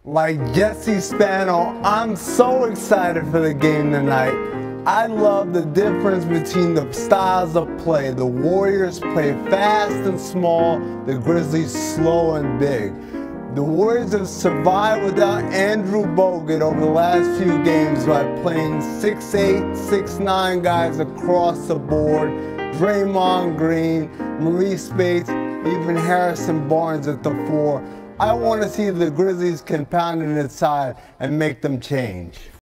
Like Jesse Spano, I'm so excited for the game tonight. I love the difference between the styles of play. The Warriors play fast and small, the Grizzlies slow and big. The Warriors have survived without Andrew Bogut over the last few games by playing 6'8", 6'9" guys across the board. Draymond Green, Maurice Spates, even Harrison Barnes at the 4. I want to see the Grizzlies compound it inside and make them change.